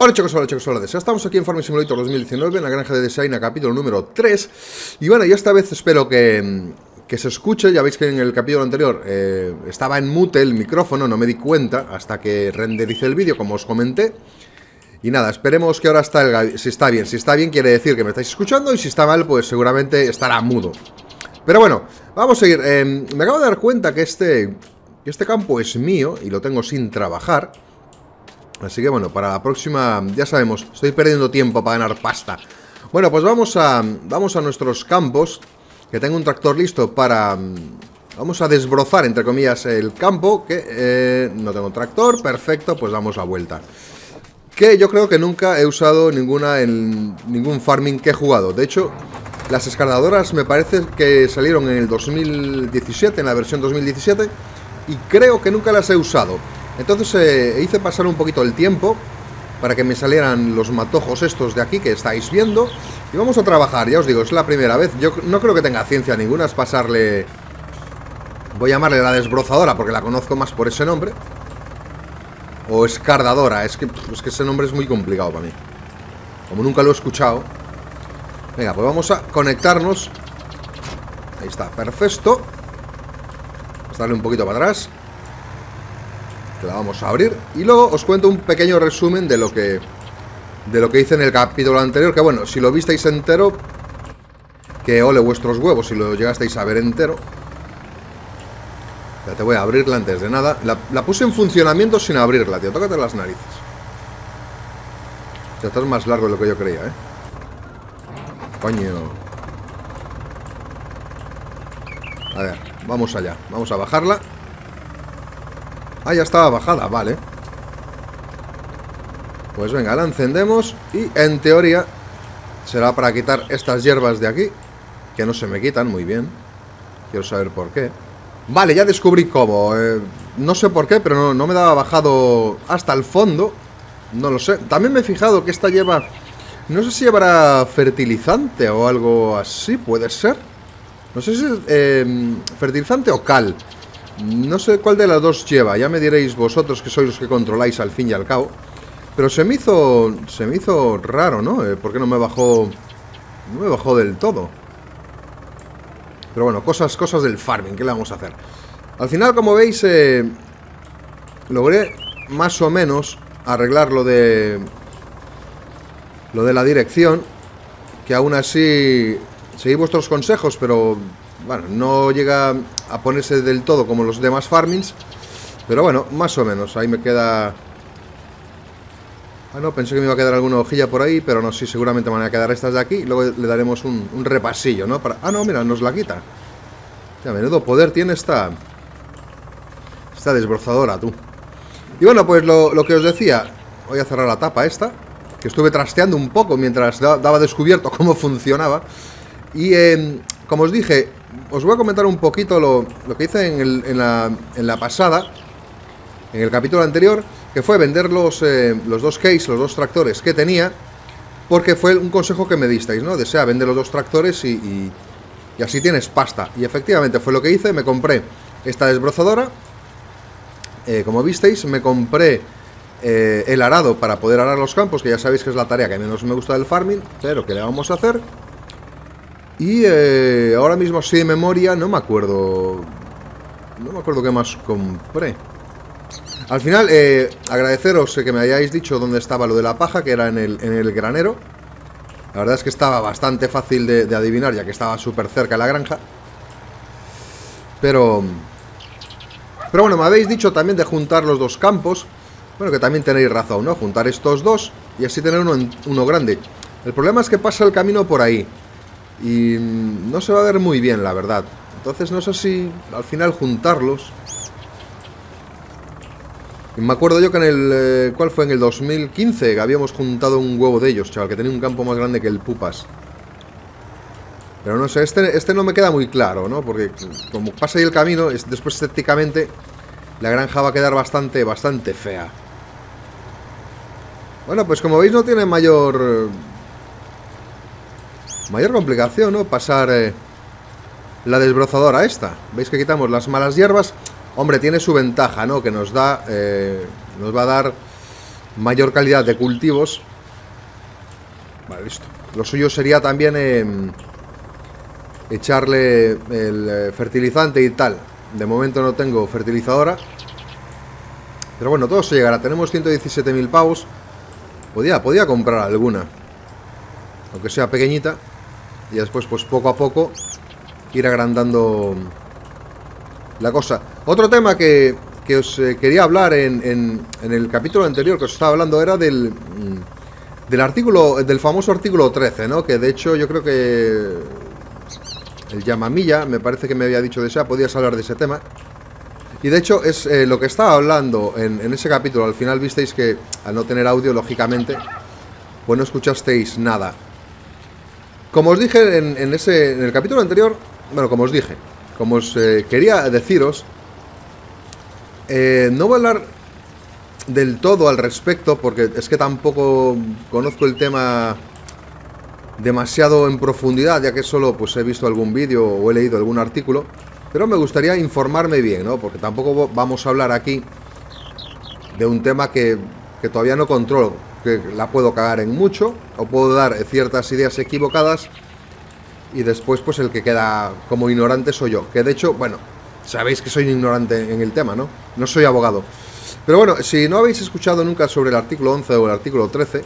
Hola chicos, hola. Ya estamos aquí en Farming Simulator 2019, en la granja de Desaina, capítulo número 3. Y bueno, ya esta vez espero que se escuche. Ya veis que en el capítulo anterior estaba en mute el micrófono, no me di cuenta hasta que rendericé el vídeo, como os comenté. Y nada, esperemos que ahora si está bien. Si está bien quiere decir que me estáis escuchando, y si está mal, pues seguramente estará mudo. Pero bueno, vamos a seguir. Me acabo de dar cuenta que este campo es mío y lo tengo sin trabajar. Así que bueno, para la próxima, ya sabemos, estoy perdiendo tiempo para ganar pasta. Bueno, pues vamos a nuestros campos, que tengo un tractor listo para... Vamos a desbrozar, entre comillas, el campo, que no tengo tractor, perfecto, pues damos la vuelta. Que yo creo que nunca he usado ninguna en ningún farming que he jugado. De hecho, las escaladoras me parece que salieron en el 2017, en la versión 2017, y creo que nunca las he usado. Entonces hice pasar un poquito el tiempo para que me salieran los matojos estos de aquí que estáis viendo. Y vamos a trabajar, ya os digo, es la primera vez. Yo no creo que tenga ciencia ninguna, es pasarle... Voy a llamarle la desbrozadora porque la conozco más por ese nombre. O escardadora, es que ese nombre es muy complicado para mí. Como nunca lo he escuchado. Venga, pues vamos a conectarnos. Ahí está, perfecto. Vamos a darle un poquito para atrás. La vamos a abrir y luego os cuento un pequeño resumen de lo que hice en el capítulo anterior, que bueno, si lo visteis entero, que ole vuestros huevos si lo llegasteis a ver entero. Ya te voy a abrirla antes de nada. La puse en funcionamiento sin abrirla, tío, tócate las narices. Ya estás más largo de lo que yo creía, Coño. A ver, vamos allá, vamos a bajarla. Ah, ya estaba bajada, vale. Pues venga, la encendemos y en teoría será para quitar estas hierbas de aquí, que no se me quitan muy bien. Quiero saber por qué. Vale, ya descubrí cómo. No sé por qué, pero no me daba bajado hasta el fondo. No lo sé. También me he fijado que esta lleva... No sé si llevará fertilizante o algo así, puede ser. No sé si es fertilizante o cal. No sé cuál de las dos lleva, ya me diréis vosotros que sois los que controláis al fin y al cabo. Pero se me hizo raro, ¿no? ¿Por qué no me bajó? No me bajó del todo. Pero bueno, cosas del farming, ¿qué le vamos a hacer? Al final, como veis, logré más o menos arreglar lo de la dirección. Que aún así seguí vuestros consejos, pero... Bueno, no llega a ponerse del todo como los demás farmings. Pero bueno, más o menos. Ahí me queda... Ah, no, pensé que me iba a quedar alguna hojilla por ahí. Pero no, sí, seguramente me van a quedar estas de aquí. Y luego le daremos un repasillo, ¿no? Ah, no, mira, nos la quita. Ya, menudo poder tiene esta desbrozadora, tú. Y bueno, pues lo que os decía. Voy a cerrar la tapa esta, que estuve trasteando un poco mientras daba descubierto cómo funcionaba. Y como os dije, os voy a comentar un poquito lo que hice en la pasada, en el capítulo anterior, que fue vender los dos case, los dos tractores que tenía, porque fue un consejo que me disteis, ¿no? Desea vender los dos tractores y así tienes pasta. Y efectivamente fue lo que hice, me compré esta desbrozadora, como visteis, me compré el arado para poder arar los campos, que ya sabéis que es la tarea que menos me gusta del farming, pero que le vamos a hacer. Y ahora mismo, así de memoria, no me acuerdo qué más compré. Al final, agradeceros que me hayáis dicho dónde estaba lo de la paja, que era en el granero. La verdad es que estaba bastante fácil de adivinar, ya que estaba súper cerca de la granja. Pero bueno, me habéis dicho también de juntar los dos campos. Bueno, que también tenéis razón, ¿no? Juntar estos dos y así tener uno grande. El problema es que pasa el camino por ahí y no se va a ver muy bien, la verdad. Entonces no sé si al final juntarlos. Y me acuerdo yo que en el... ¿cuál fue? En el 2015 que habíamos juntado un huevo de ellos, chaval, que tenía un campo más grande que el pupas. Pero no sé, este no me queda muy claro, ¿no? Porque como pasa ahí el camino, después estéticamente la granja va a quedar bastante fea. Bueno, pues como veis no tiene mayor complicación, ¿no? Pasar la desbrozadora esta. Veis que quitamos las malas hierbas. Hombre, tiene su ventaja, ¿no? Que nos va a dar mayor calidad de cultivos. Vale, listo. Lo suyo sería también echarle el fertilizante y tal. De momento no tengo fertilizadora, pero bueno, todo se llegará. Tenemos 117.000 pavos. Podía comprar alguna, aunque sea pequeñita, y después pues poco a poco ir agrandando la cosa. Otro tema que os quería hablar en el capítulo anterior que os estaba hablando era del artículo, del famoso artículo 13, ¿no? Que de hecho yo creo que el Llamamilla, me parece que me había dicho de esa, podías hablar de ese tema. Y de hecho es lo que estaba hablando en ese capítulo. Al final visteis que al no tener audio, lógicamente, pues no escuchasteis nada. Como os dije en el capítulo anterior, bueno, como os quería deciros, no voy a hablar del todo al respecto, porque es que tampoco conozco el tema demasiado en profundidad, ya que solo pues he visto algún vídeo o he leído algún artículo, pero me gustaría informarme bien, ¿no? Porque tampoco vamos a hablar aquí de un tema que todavía no controlo, que la puedo cagar en mucho, o puedo dar ciertas ideas equivocadas, y después pues el que queda como ignorante soy yo, que de hecho, bueno, sabéis que soy ignorante en el tema, ¿no? No soy abogado. Pero bueno, si no habéis escuchado nunca sobre el artículo 11 o el artículo 13,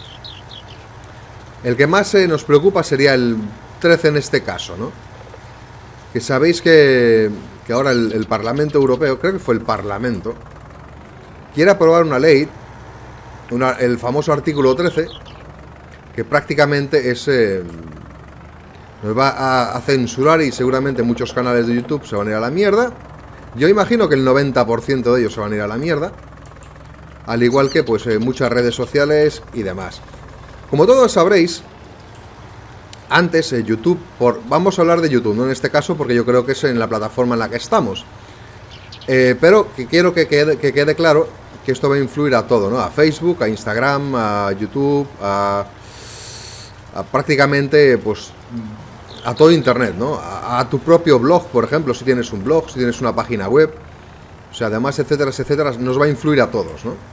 el que más nos preocupa sería el 13 en este caso, ¿no? Que sabéis que ahora el Parlamento Europeo, creo que fue el Parlamento, quiere aprobar una ley, el famoso artículo 13, que prácticamente es nos va a censurar, y seguramente muchos canales de YouTube se van a ir a la mierda. Yo imagino que el 90% de ellos se van a ir a la mierda, al igual que pues muchas redes sociales y demás. Como todos sabréis, antes YouTube, vamos a hablar de YouTube, no en este caso, porque yo creo que es en la plataforma en la que estamos, pero que quiero que quede claro que esto va a influir a todo, ¿no? A Facebook, a Instagram, a YouTube, a prácticamente pues a todo internet, ¿no? A tu propio blog, por ejemplo, si tienes un blog, si tienes una página web, o sea, además, etcétera, etcétera, nos va a influir a todos, ¿no?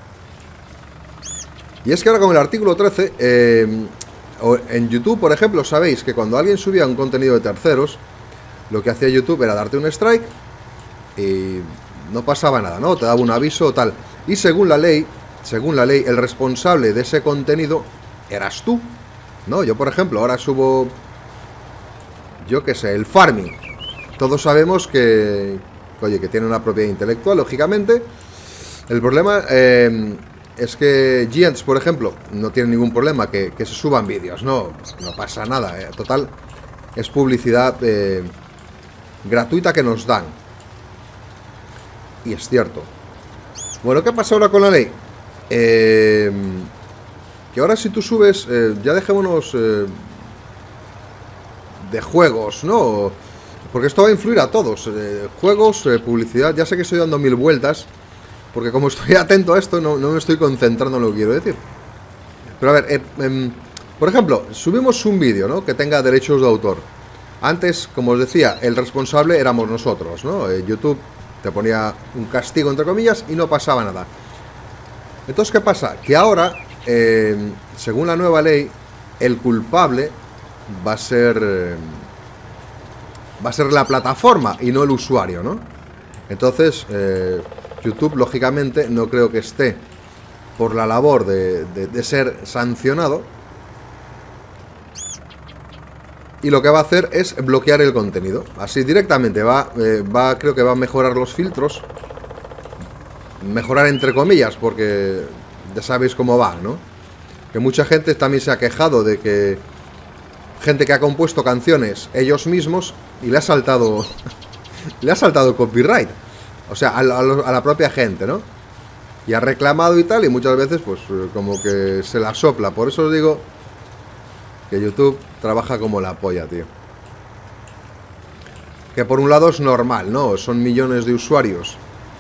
Y es que ahora con el artículo 13, en YouTube, por ejemplo, sabéis que cuando alguien subía un contenido de terceros, lo que hacía YouTube era darte un strike y no pasaba nada, ¿no? Te daba un aviso o tal. Y según la ley, el responsable de ese contenido eras tú, ¿no? Yo, por ejemplo, ahora subo, yo qué sé, el farming. Todos sabemos que, oye, que tiene una propiedad intelectual, lógicamente. El problema es que Giants, por ejemplo, no tiene ningún problema que se suban vídeos, no pasa nada, total, es publicidad gratuita que nos dan. Y es cierto. Bueno, ¿qué pasa ahora con la ley? Que ahora si tú subes, ya dejémonos de juegos, ¿no? Porque esto va a influir a todos. Juegos, publicidad, ya sé que estoy dando mil vueltas, porque como estoy atento a esto, no me estoy concentrando en lo que quiero decir. Pero a ver, por ejemplo, subimos un vídeo, ¿no? Que tenga derechos de autor. Antes, como os decía, el responsable éramos nosotros, ¿no? YouTube te ponía un castigo, entre comillas, y no pasaba nada. Entonces, ¿qué pasa? Que ahora, según la nueva ley, el culpable va a ser la plataforma y no el usuario, ¿no? Entonces, YouTube, lógicamente, no creo que esté por la labor de ser sancionado, y lo que va a hacer es bloquear el contenido. Así directamente creo que va a mejorar los filtros. Mejorar entre comillas, porque ya sabéis cómo va, ¿no? Que mucha gente también se ha quejado de que gente que ha compuesto canciones ellos mismos y le ha saltado le ha saltado copyright. O sea, a la propia gente, ¿no? Y ha reclamado y tal, y muchas veces pues como que se la sopla. Por eso os digo que YouTube trabaja como la polla, tío. Que por un lado es normal, ¿no? Son millones de usuarios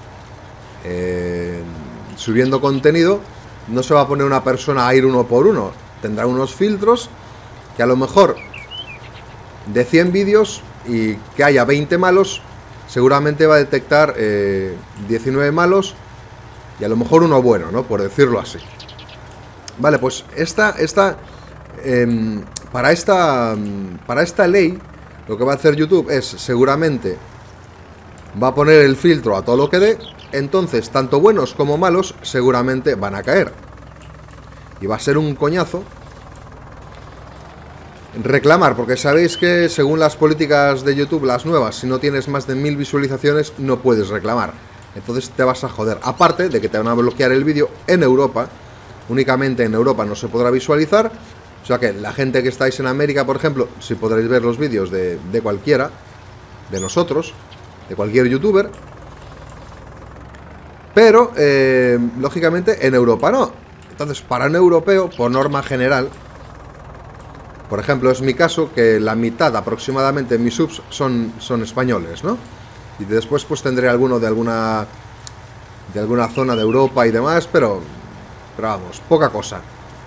subiendo contenido. No se va a poner una persona a ir uno por uno. Tendrá unos filtros que a lo mejor de 100 vídeos y que haya 20 malos, seguramente va a detectar 19 malos y a lo mejor uno bueno, ¿no? Por decirlo así. Vale, pues para esta ley, lo que va a hacer YouTube es, seguramente, va a poner el filtro a todo lo que dé. Entonces, tanto buenos como malos, seguramente van a caer. Y va a ser un coñazo reclamar, porque sabéis que según las políticas de YouTube, las nuevas, si no tienes más de 1000 visualizaciones, no puedes reclamar. Entonces te vas a joder. Aparte de que te van a bloquear el vídeo en Europa. Únicamente en Europa no se podrá visualizar. O sea que la gente que estáis en América, por ejemplo, sí podréis ver los vídeos de cualquiera, de nosotros, de cualquier youtuber. Pero, lógicamente, en Europa no. Entonces, para un europeo, por norma general, por ejemplo, es mi caso, que la mitad aproximadamente de mis subs son españoles, ¿no? Y después pues tendré alguno de alguna zona de Europa y demás, pero vamos, poca cosa.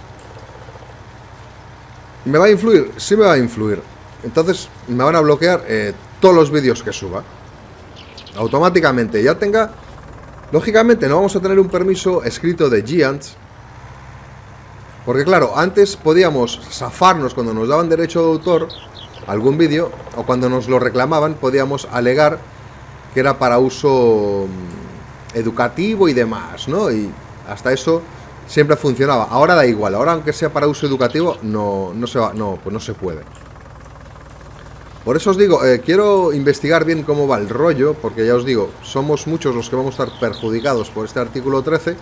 ¿Me va a influir? Sí me va a influir. Entonces me van a bloquear todos los vídeos que suba. Automáticamente ya tenga... Lógicamente no vamos a tener un permiso escrito de Giants. Porque claro, antes podíamos zafarnos cuando nos daban derecho de autor a algún vídeo, o cuando nos lo reclamaban podíamos alegar que era para uso educativo y demás, ¿no? Y hasta eso siempre funcionaba. Ahora da igual, ahora aunque sea para uso educativo, pues no se puede. Por eso os digo, quiero investigar bien cómo va el rollo, porque ya os digo, somos muchos los que vamos a estar perjudicados por este artículo 13.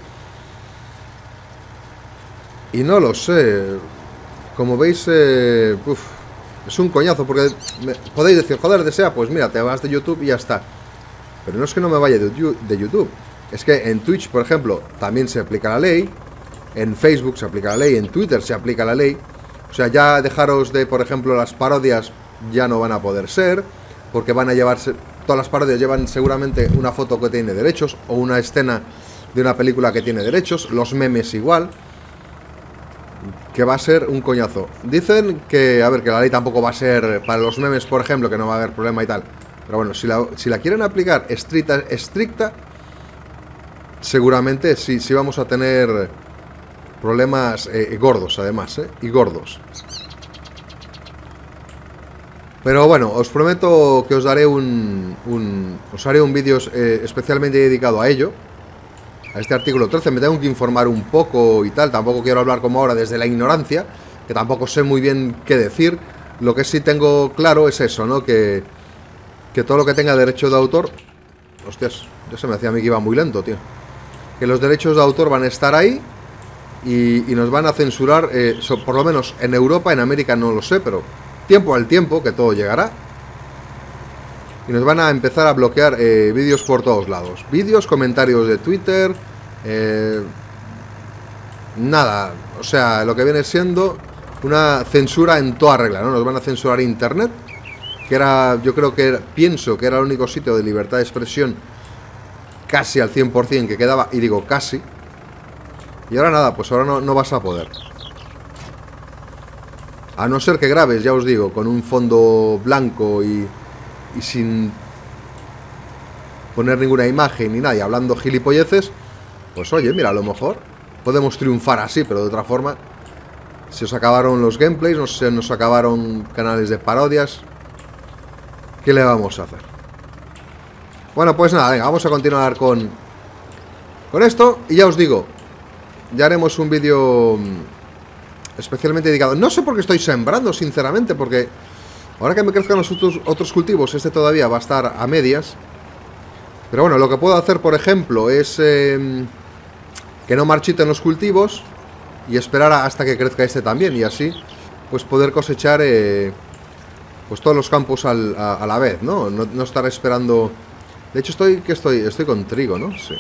Y no lo sé. Como veis, es un coñazo, porque podéis decir, joder, desea, pues mira, te vas de YouTube y ya está. Pero no es que no me vaya de YouTube. Es que en Twitch, por ejemplo, también se aplica la ley. En Facebook se aplica la ley. En Twitter se aplica la ley. O sea, ya dejaros de, por ejemplo, las parodias ya no van a poder ser. Porque van a llevarse... Todas las parodias llevan seguramente una foto que tiene derechos. O una escena de una película que tiene derechos. Los memes igual. Que va a ser un coñazo. Dicen que, a ver, que la ley tampoco va a ser para los memes, por ejemplo, que no va a haber problema y tal. Pero bueno, si la quieren aplicar estricta, seguramente sí vamos a tener problemas gordos, además, y gordos. Pero bueno, os prometo que os daré os haré un vídeo especialmente dedicado a ello. A este artículo 13, me tengo que informar un poco y tal. Tampoco quiero hablar como ahora desde la ignorancia, que tampoco sé muy bien qué decir. Lo que sí tengo claro es eso, ¿no? Que todo lo que tenga derecho de autor... Hostias, ya se me hacía a mí que iba muy lento, tío. Que los derechos de autor van a estar ahí y nos van a censurar, por lo menos en Europa, en América no lo sé, pero tiempo al tiempo, que todo llegará. Y nos van a empezar a bloquear vídeos por todos lados. Vídeos, comentarios de Twitter, nada. O sea, lo que viene siendo una censura en toda regla, ¿no? Nos van a censurar Internet, que era, yo creo que pienso que era el único sitio de libertad de expresión casi al 100% que quedaba, y digo casi. Y ahora nada, pues ahora no vas a poder. A no ser que grabes, ya os digo, con un fondo blanco y sin poner ninguna imagen ni nada, y hablando gilipolleces, pues oye, mira, a lo mejor podemos triunfar así, pero de otra forma, se os acabaron los gameplays, nos acabaron canales de parodias. ¿Qué le vamos a hacer? Bueno, pues nada, venga, vamos a continuar con esto, y ya os digo, ya haremos un vídeo especialmente dedicado. No sé por qué estoy sembrando, sinceramente, porque ahora que me crezcan los otros cultivos, este todavía va a estar a medias. Pero bueno, lo que puedo hacer, por ejemplo, es que no marchiten los cultivos y esperar hasta que crezca este también. Y así, pues poder cosechar pues todos los campos a la vez, ¿no? No estar esperando... De hecho, estoy con trigo, ¿no? Sí.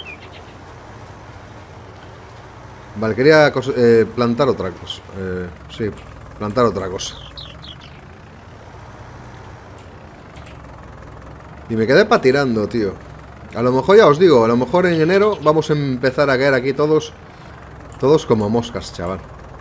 Vale, quería plantar otra cosa. Sí, plantar otra cosa. Y me quedé patinando, tío. A lo mejor, ya os digo, a lo mejor en enero vamos a empezar a caer aquí todos como moscas, chaval.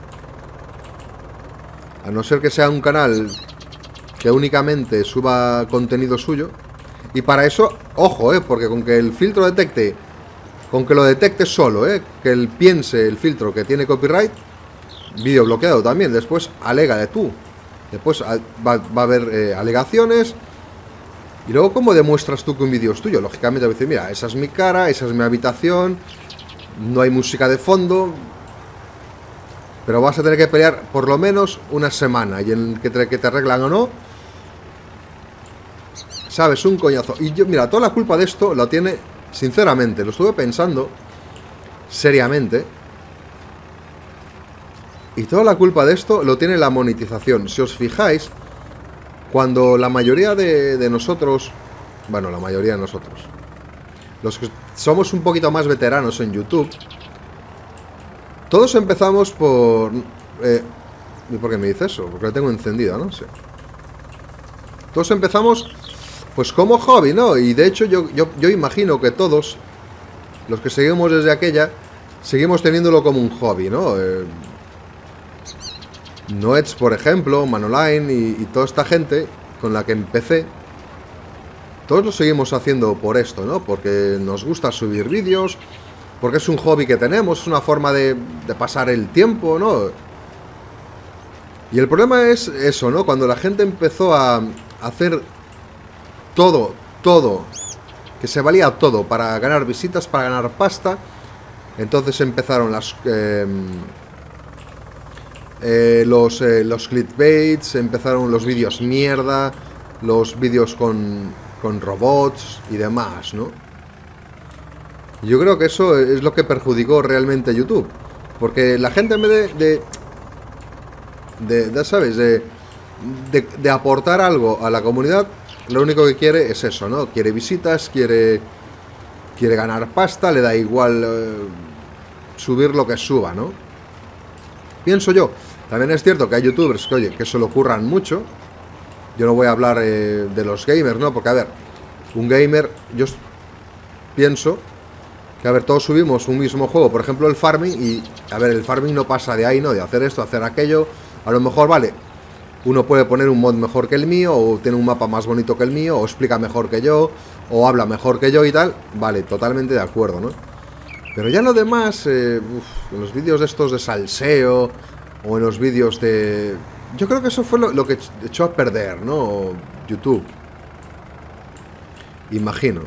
A no ser que sea un canal que únicamente suba contenido suyo. Y para eso, ojo, porque con que el filtro detecte, con que lo detecte solo, que él piense el filtro que tiene copyright, vídeo bloqueado también. Después alega de tú. Después va a haber alegaciones. Y luego, ¿cómo demuestras tú que un vídeo es tuyo? Lógicamente, voy a decir, mira, esa es mi cara, esa es mi habitación, no hay música de fondo, pero vas a tener que pelear por lo menos una semana. Y en que te arreglan o no, ¿sabes? Un coñazo. Y yo, mira, toda la culpa de esto lo tiene, sinceramente, lo estuve pensando seriamente. Y toda la culpa de esto lo tiene la monetización. Si os fijáis, cuando la mayoría de nosotros, bueno, la mayoría de nosotros, los que somos un poquito más veteranos en YouTube, todos empezamos por... ¿Y por qué me dice eso? Porque lo tengo encendido, ¿no? Sí. Todos empezamos, pues como hobby, ¿no? Y de hecho yo imagino que todos, los que seguimos desde aquella, seguimos teniéndolo como un hobby, ¿no? Noets, por ejemplo, Manoline y toda esta gente con la que empecé, todos lo seguimos haciendo por esto, ¿no? Porque nos gusta subir vídeos, porque es un hobby que tenemos, es una forma de pasar el tiempo, ¿no? Y el problema es eso, ¿no? Cuando la gente empezó a hacer todo, que se valía todo para ganar visitas, para ganar pasta, entonces empezaron los clickbaits, empezaron los vídeos mierda, los vídeos con robots y demás, ¿no? Yo creo que eso es lo que perjudicó realmente a YouTube, porque la gente en vez ¿sabes? De aportar algo a la comunidad, lo único que quiere es eso, ¿no? Quiere visitas, quiere ganar pasta, le da igual subir lo que suba, ¿no? Pienso yo. También es cierto que hay youtubers que, oye, que se lo curran mucho. Yo no voy a hablar de los gamers, ¿no? Porque, a ver, un gamer, yo pienso que, a ver, todos subimos un mismo juego, por ejemplo, el farming, y, a ver, el farming no pasa de ahí, ¿no? De hacer esto, hacer aquello. A lo mejor, vale, uno puede poner un mod mejor que el mío, o tiene un mapa más bonito que el mío, o explica mejor que yo, o habla mejor que yo y tal. Vale, totalmente de acuerdo, ¿no? Pero ya lo demás, en los vídeos de estos de salseo, o en los vídeos de... Yo creo que eso fue lo que echó a perder, ¿no? YouTube. Imagino.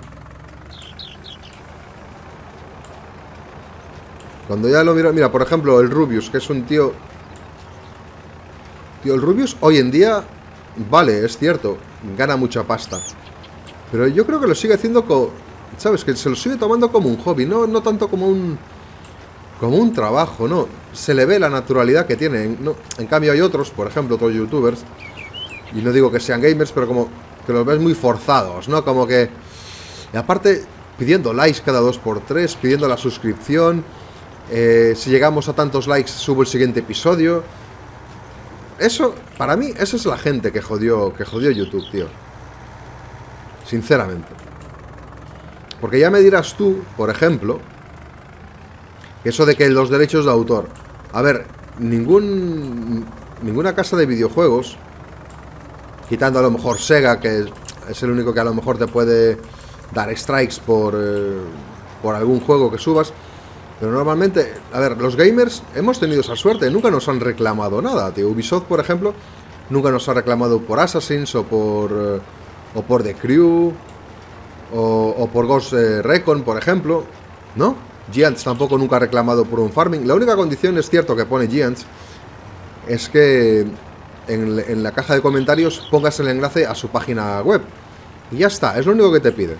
Cuando ya lo miro... Mira, por ejemplo, el Rubius, que es un tío... Tío, el Rubius hoy en día... Vale, es cierto, gana mucha pasta. Pero yo creo que lo sigue haciendo ¿sabes? Que se lo sigue tomando como un hobby, no tanto como un trabajo, ¿no? Se le ve la naturalidad que tiene, ¿no? En cambio hay otros, por ejemplo, otros youtubers, y no digo que sean gamers, pero como que los ves muy forzados, ¿no? Como que... Y aparte, pidiendo likes cada 2x3, pidiendo la suscripción, si llegamos a tantos likes subo el siguiente episodio. Eso, para mí, esa es la gente que jodió YouTube, tío. Sinceramente. Porque ya me dirás tú, por ejemplo, eso de que los derechos de autor... A ver, ninguna casa de videojuegos, quitando a lo mejor Sega, que es el único que a lo mejor te puede dar strikes por algún juego que subas, pero normalmente, a ver, los gamers hemos tenido esa suerte, nunca nos han reclamado nada, tío. Ubisoft, por ejemplo, nunca nos ha reclamado por Assassins o por The Crew o por Ghost Recon, por ejemplo, ¿no? Giants tampoco nunca ha reclamado por un farming. La única condición, es cierto, que pone Giants es que en la caja de comentarios pongas el enlace a su página web. Y ya está, es lo único que te pide.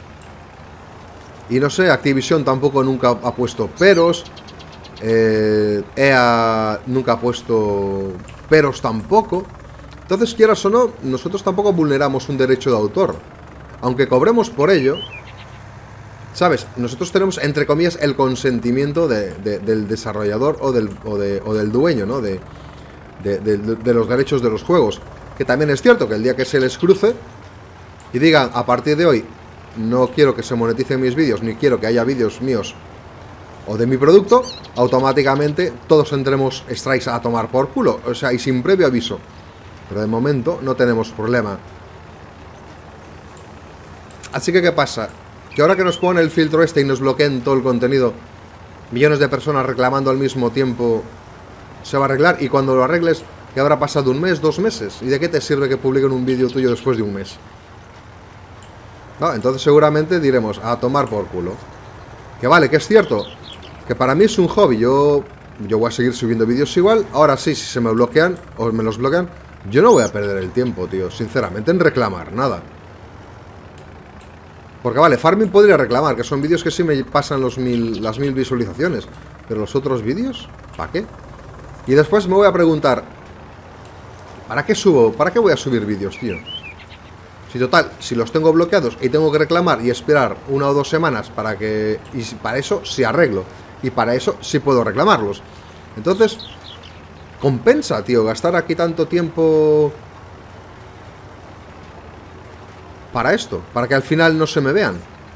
Y no sé, Activision tampoco nunca ha puesto peros. EA nunca ha puesto peros tampoco. Entonces, quieras o no, nosotros tampoco vulneramos un derecho de autor. Aunque cobremos por ello, ¿sabes? Nosotros tenemos, entre comillas, el consentimiento del desarrollador o del dueño, ¿no? De los derechos de los juegos. Que también es cierto que el día que se les cruce y digan, a partir de hoy no quiero que se moneticen mis vídeos, ni quiero que haya vídeos míos o de mi producto, automáticamente todos tendremos strikes a tomar por culo. O sea, y sin previo aviso. Pero de momento no tenemos problema. Así que, ¿qué pasa? Que ahora que nos pone el filtro este y nos bloqueen todo el contenido, millones de personas reclamando al mismo tiempo se va a arreglar, y cuando lo arregles, ¿qué habrá pasado? ¿1 mes, 2 meses? ¿Y de qué te sirve que publiquen un vídeo tuyo después de 1 mes? No, entonces seguramente diremos, a tomar por culo. Que vale, que es cierto, que para mí es un hobby, yo voy a seguir subiendo vídeos igual. Ahora sí, si se me bloquean, o me los bloquean, yo no voy a perder el tiempo, tío, sinceramente, en reclamar nada. Porque vale, Farming podría reclamar, que son vídeos que sí me pasan las 1000 visualizaciones. Pero los otros vídeos, ¿para qué? Y después me voy a preguntar, ¿para qué subo? ¿Para qué voy a subir vídeos, tío? Si total, si los tengo bloqueados y tengo que reclamar y esperar 1 o 2 semanas para que... Y para eso sí arreglo. Y para eso sí puedo reclamarlos. Entonces, compensa, tío, gastar aquí tanto tiempo... para esto, para que al final no se me vean.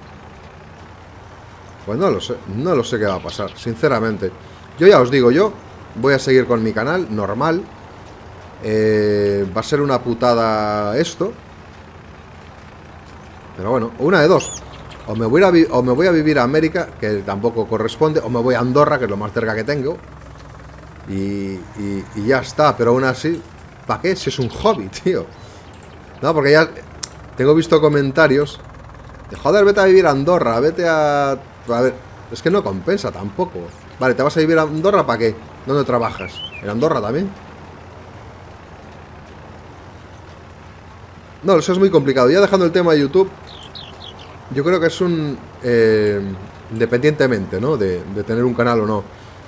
Pues no lo sé qué va a pasar, sinceramente. Yo ya os digo, yo voy a seguir con mi canal, normal. Va a ser una putada esto. Pero bueno, una de dos. O me voy a vivir a América, que tampoco corresponde, o me voy a Andorra, que es lo más cerca que tengo. Y ya está, pero aún así, ¿para qué? Si es un hobby, tío. No, porque ya tengo visto comentarios de, joder, vete a vivir a Andorra, vete a... A ver, es que no compensa tampoco. Vale, ¿te vas a vivir a Andorra para qué? ¿Dónde trabajas? ¿En Andorra también? No, eso es muy complicado. Ya dejando el tema de YouTube, yo creo que es un... independientemente, ¿no? De tener un canal o no.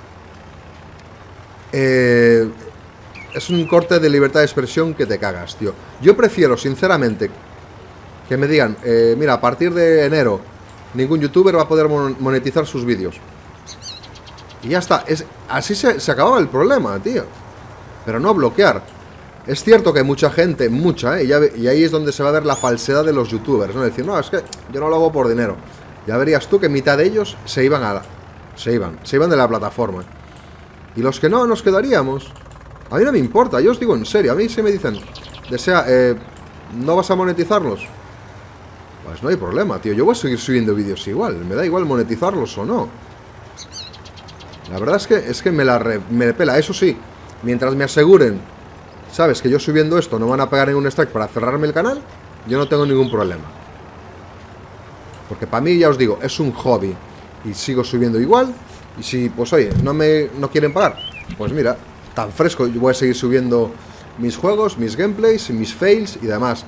Es un corte de libertad de expresión que te cagas, tío. Yo prefiero, sinceramente, que me digan, mira, a partir de enero ningún youtuber va a poder monetizar sus vídeos. Y ya está. Así se acababa el problema, tío. Pero no bloquear. Es cierto que mucha gente, mucha, y ahí es donde se va a ver la falsedad de los youtubers, ¿no? Decir, no, es que yo no lo hago por dinero. Ya verías tú que mitad de ellos se iban de la plataforma. Y los que no, nos quedaríamos. A mí no me importa, yo os digo en serio. A mí si me dicen, ¿no vas a monetizarlos? Pues no hay problema, tío. Yo voy a seguir subiendo vídeos igual. Me da igual monetizarlos o no. La verdad es que me pela. Eso sí, mientras me aseguren, ¿sabes? Que yo subiendo esto no van a pegar ningún strike para cerrarme el canal, yo no tengo ningún problema. Porque para mí, ya os digo, es un hobby. Y sigo subiendo igual. Y si, pues oye, no quieren pagar, pues mira, tan fresco. Yo voy a seguir subiendo mis juegos, mis gameplays, mis fails y demás.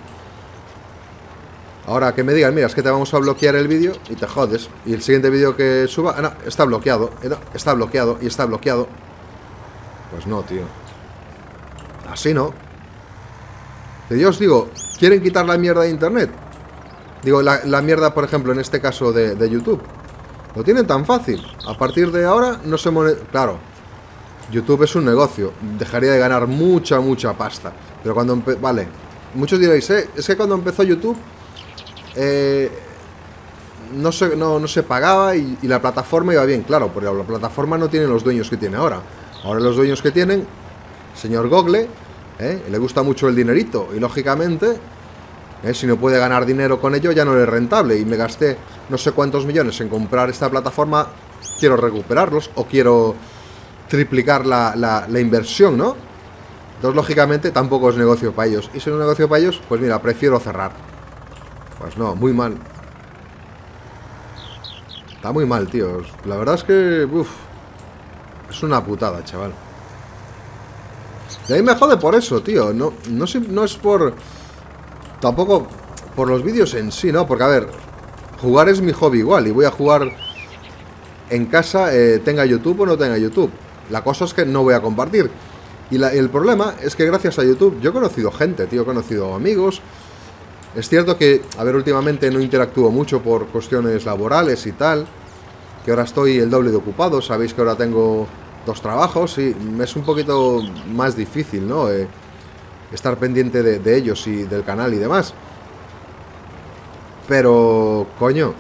Ahora que me digan, mira, es que te vamos a bloquear el vídeo y te jodes. Y el siguiente vídeo que suba, no, está bloqueado. No, está bloqueado y está bloqueado. Pues no, tío. Así no. Yo os digo, ¿quieren quitar la mierda de internet? Digo, la mierda, por ejemplo, en este caso de YouTube. Lo tienen tan fácil. A partir de ahora no se monetiza. Claro, YouTube es un negocio. Dejaría de ganar mucha pasta. Pero cuando vale, muchos diréis, es que cuando empezó YouTube no se pagaba y la plataforma iba bien. Claro, porque la plataforma no tiene los dueños que tiene ahora. Ahora los dueños que tienen, señor Google, le gusta mucho el dinerito. Y lógicamente, si no puede ganar dinero con ello, ya no es rentable. Y me gasté no sé cuántos millones en comprar esta plataforma. Quiero recuperarlos o quiero triplicar la inversión, ¿no? Entonces, lógicamente, tampoco es negocio para ellos. Y si no es negocio para ellos, pues mira, prefiero cerrar. Pues no, muy mal. Está muy mal, tío. La verdad es que... es una putada, chaval. Y ahí me jode por eso, tío. No es por... Tampoco por los vídeos en sí, ¿no? Porque, a ver, jugar es mi hobby igual. Y voy a jugar en casa, tenga YouTube o no tenga YouTube. La cosa es que no voy a compartir. Y el problema es que gracias a YouTube yo he conocido gente, tío. He conocido amigos. Es cierto que, a ver, últimamente no interactúo mucho por cuestiones laborales y tal. Que ahora estoy el doble de ocupado. Sabéis que ahora tengo 2 trabajos y me es un poquito más difícil, ¿no? Estar pendiente de ellos y del canal y demás. Pero, coño,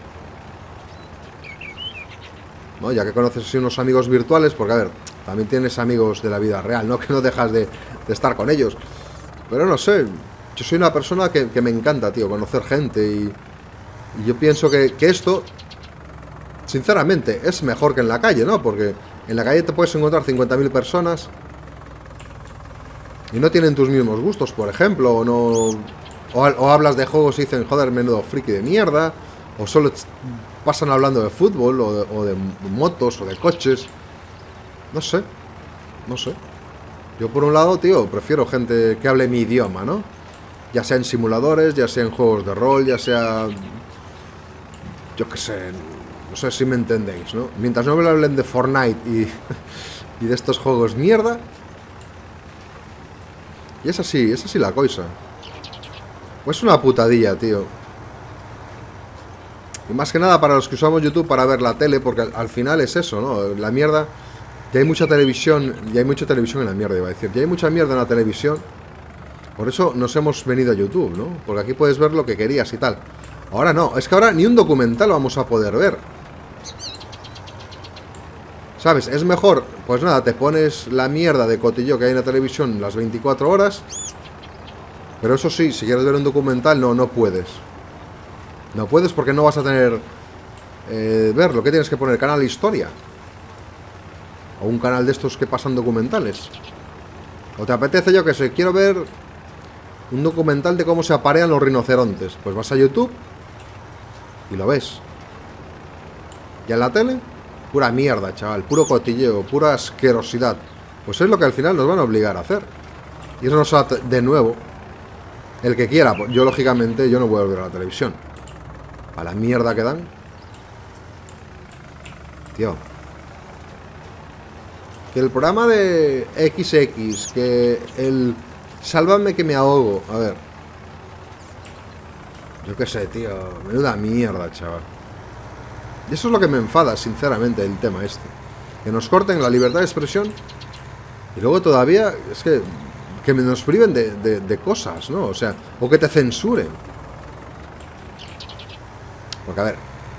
¿no? Ya que conoces así unos amigos virtuales, porque a ver, también tienes amigos de la vida real, ¿no? Que no dejas de estar con ellos. Pero no sé, yo soy una persona que me encanta, tío, conocer gente y yo pienso que esto, sinceramente, es mejor que en la calle, ¿no? Porque En la calle te puedes encontrar 50.000 personas y no tienen tus mismos gustos, por ejemplo, o no... O hablas de juegos y dicen, joder, menudo friki de mierda, o solo pasan hablando de fútbol, o de motos, o de coches. No sé, no sé. Yo por un lado, tío, prefiero gente que hable mi idioma, ¿no? Ya sea en simuladores, ya sea en juegos de rol, ya sea... Yo qué sé, no sé si me entendéis, ¿no? Mientras no me hablen de Fortnite y de estos juegos mierda. Y es así la cosa. Pues es una putadilla, tío. Y más que nada para los que usamos YouTube para ver la tele, porque al final es eso, ¿no? La mierda... Ya hay mucha televisión, en la mierda, iba a decir. Ya hay mucha mierda en la televisión. Por eso nos hemos venido a YouTube, ¿no? Porque aquí puedes ver lo que querías y tal. Ahora no, es que ahora ni un documental vamos a poder ver. ¿Sabes? Es mejor, pues nada, te pones la mierda de cotillo que hay en la televisión las 24 horas. Pero eso sí, si quieres ver un documental, no puedes. No puedes porque no vas a tener... verlo, ¿qué tienes que poner? Canal Historia. O un canal de estos que pasan documentales. O te apetece, yo que sé, quiero ver un documental de cómo se aparean los rinocerontes. Pues vas a YouTube y lo ves. Y en la tele, pura mierda, chaval. Puro cotilleo, pura asquerosidad. Pues es lo que al final nos van a obligar a hacer. Y eso nos hace, de nuevo, el que quiera. Yo, lógicamente, yo no voy a volver a la televisión. A la mierda que dan. Tío. Que el programa de XX, que el... Sálvame que me ahogo. A ver. Yo qué sé, tío. Menuda mierda, chaval. Y eso es lo que me enfada, sinceramente, el tema este. Que nos corten la libertad de expresión. Y luego todavía, es que nos priven de cosas, ¿no? O sea, o que te censuren. Porque, a ver...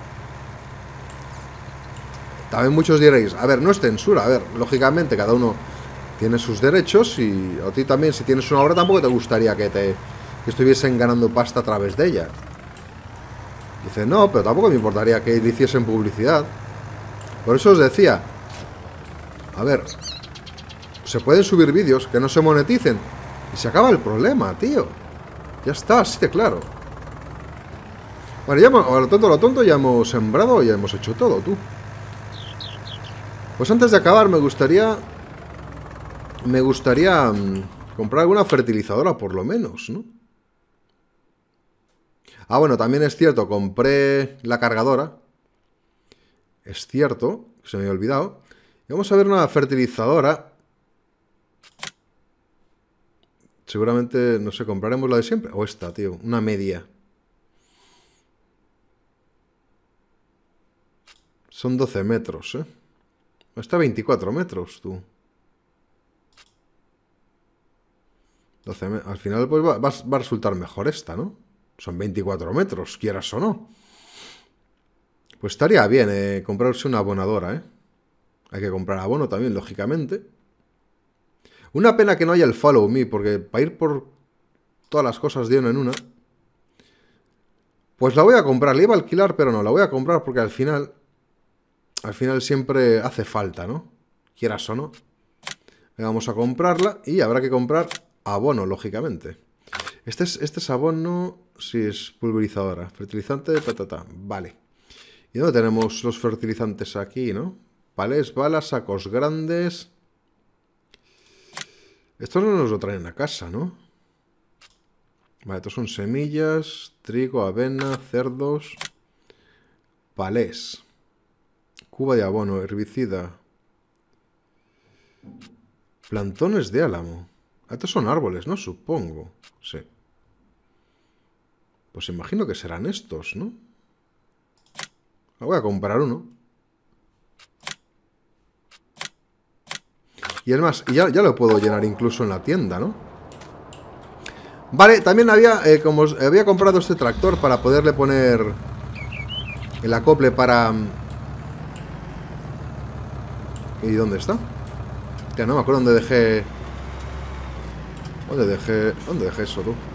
También muchos diréis, a ver, no es censura, a ver, lógicamente cada uno tiene sus derechos y a ti también, si tienes una obra, tampoco te gustaría que estuviesen ganando pasta a través de ella. Dice, no, pero tampoco me importaría que hiciesen publicidad. Por eso os decía, a ver, se pueden subir vídeos que no se moneticen y se acaba el problema, tío. Ya está, así de claro. Bueno, ya a lo tonto ya hemos sembrado y ya hemos hecho todo, tú. Pues antes de acabar me gustaría comprar alguna fertilizadora por lo menos, ¿no? Ah, bueno, también es cierto, compré la cargadora. Es cierto, se me había olvidado. Y vamos a ver una fertilizadora. Seguramente, no sé, compraremos la de siempre. O esta, tío, una media. Son 12 metros, ¿eh? Está a 24 metros, tú. 12 Al final, pues va a resultar mejor esta, ¿no? Son 24 metros, quieras o no. Pues estaría bien comprarse una abonadora, ¿eh? Hay que comprar abono también, lógicamente. Una pena que no haya el Follow Me, porque para ir por todas las cosas de una en una... Pues la voy a comprar, la iba a alquilar, pero no, la voy a comprar porque al final siempre hace falta, ¿no? Quieras o no. Vamos a comprarla y habrá que comprar abono, lógicamente. Este es abono, sí, es pulverizadora. Fertilizante, vale. ¿Y dónde tenemos los fertilizantes aquí, no? Palés, balas, sacos grandes. Esto no nos lo traen a casa, ¿no? Vale, estos son semillas, trigo, avena, cerdos, palés. Cuba de abono, herbicida. Plantones de álamo. Estos son árboles, ¿no? Supongo. Sí. Pues imagino que serán estos, ¿no? Voy a comprar uno. Y es más, ya lo puedo llenar incluso en la tienda, ¿no? Vale, también como había comprado este tractor para poderle poner el acople para... ¿Y dónde está? Ya no me acuerdo dónde dejé... ¿Dónde dejé eso, tú?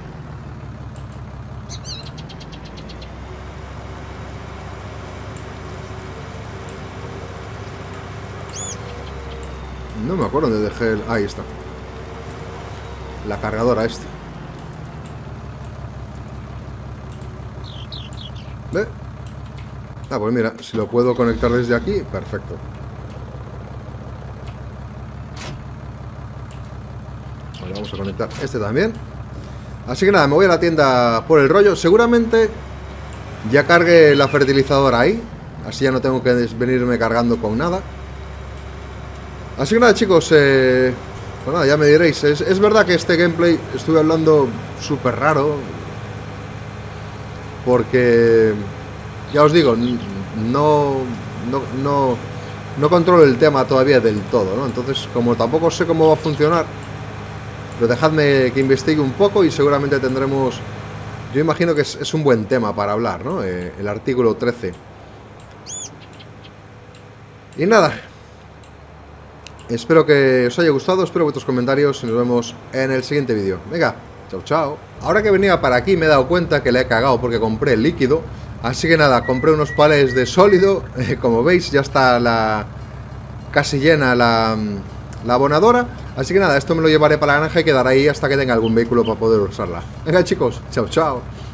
No me acuerdo dónde dejé el... Ahí está. La cargadora esta. ¿Ve? Ah, pues mira, si lo puedo conectar desde aquí, perfecto. Vale, vamos a conectar este también. Así que nada, me voy a la tienda por el rollo. Seguramente ya cargue la fertilizadora ahí. Así ya no tengo que venirme cargando con nada. Así que nada, chicos, pues nada, ya me diréis. Es verdad que este gameplay estuve hablando súper raro. Porque, ya os digo, no controlo el tema todavía del todo, ¿no? Entonces, como tampoco sé cómo va a funcionar, pero dejadme que investigue un poco y seguramente tendremos... Yo imagino que es un buen tema para hablar, ¿no? El artículo 13. Y nada. Espero que os haya gustado, espero vuestros comentarios y nos vemos en el siguiente vídeo. Venga, chao, chao. Ahora que venía para aquí me he dado cuenta que le he cagado porque compré el líquido. Así que nada, compré unos palés de sólido. Como veis, ya está casi llena la abonadora. Así que nada, esto me lo llevaré para la granja y quedará ahí hasta que tenga algún vehículo para poder usarla. Venga, chicos, chao, chao.